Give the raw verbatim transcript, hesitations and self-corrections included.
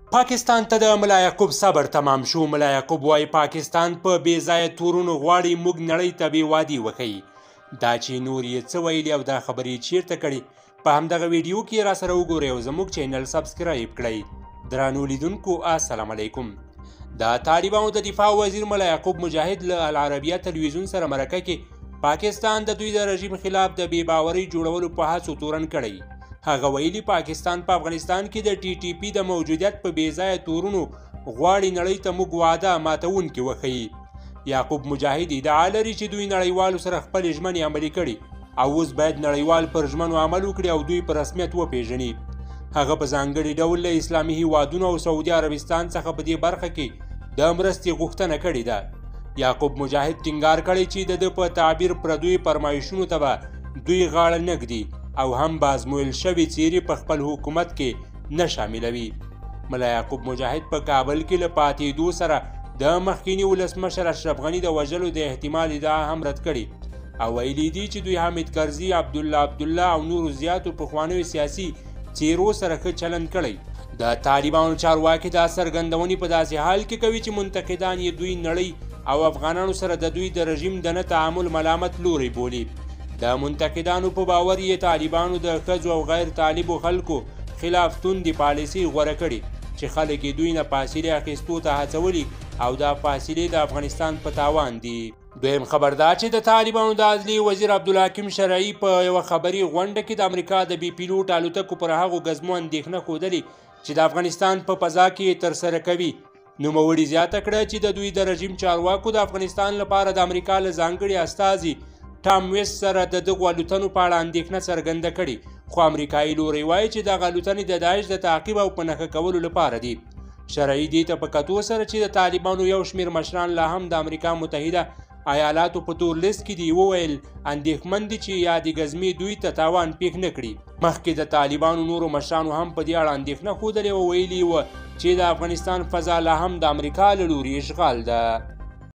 پاکستان ته د ملا یعقوب صبر تمام شو. ملا یعقوب وایي پاکستان په بې ځایه تورونو غواړي موږ نړۍ ته بې وادي وښیي. دا چې نور یې څه ویلي او دا خبرې چیرته کړي په همدغه ویډیو کې را سره وګورئ او زموږ چینل سبسکرایب کړئ. درانو لیدونکو السلام علیکم. د طالبانو د دفاع وزیر ملا یعقوب مجاهد له العربیه تلویزیون سره مرکه کې پاکستان د دوی د رژیم خلاف د بې باورۍ جوړولو په هڅو تورن کړی. هغه ویلي پاکستان په افغانستان کې د ټي ټي پي د موجودیت په بې ځایه تورونو غواړي نړۍ ته موږ وعده ماتونکي وښیي. یعقوب مجاهد ادعا لري چې دوی نړیوالو سره خپلې ژمنې عملي کړي او اوس باید نړیوال پر ژمنو عمل وکړي او دوی په رسمیت وپیژني. هغه په ځانګړي ډول له اسلامي هیوادونو او سعودي عربستان څخه په دې برخه کې د مرستې غوښتنه کړې ده. یعقوب مجاهد ټینګار کړی چې د ده په تعبیر پردوی فرمایشونو ته به دوی غاړه نه ږدي او هم بازمویل شوي څیرې په خپل حکومت کې نه شاملوي. ملا یعقوب مجاهد په کابل کې له پاتېدو سره د مخکیني ولسمشر اشرف غني د وژلو د احتمال ادعا هم رد کړي او ویلي دي چې دوی حامد کرزي، عبدالله عبدالله او نورو زیاتو پخوانیو سیاسي څیرو سره ښه چلند کړی. د طالبانو چارواکي دا څرګندونې په داسې حال کې کوي چې منتقدان یې دوی نړۍ او افغانانو سره د دوی د رژیم د نه تعامل ملامت لوری بولي. د منتقدانو په باور یې طالبانو د ښځو او غیر طالبو خلکو خلاف توندې پالیسۍ غوره کړي چې خلک یې دوی نه فاصلې اخیستو ته هڅولي او دا فاصلې د افغانستان په تاوان دي. دویم خبر دا چې د طالبانو د عدلیې وزیر عبدالحکیم شرعي په یوه خبري غونډه کې د امریکا د بي پیلوټ الوتکو پر هغو ګزمو اندېښنه ښودلې چې د افغانستان په فضا کې ترسره کوي. نوموړي زیاته کړه چې د دوی د رژیم چارواکو د افغانستان لپاره د امریکا له ځانګړي استازي ټام ویس سره د دغو الوتنو په اړه اندېښنه څرګنده کړې، خو امریکایي لوری وایي چې دغه الوتنې د داعش د تعقیب او په نښه کولو لپاره دي. شرعي دې ته په کتو سره چې د طالبانو یو شمېر مشران لا هم د امریکا متحده ایالاتو په تور لیست کې دي وویل اندېښمن دي چې یادې ګزمې دوی ته تاوان پېښ نه کړي. مخکې د طالبانو نورو مشرانو هم په دې اړه اندېښنه ښودلې او ویلي وه چې د افغانستان فضا لا هم د امریکا له لوري اشغال ده.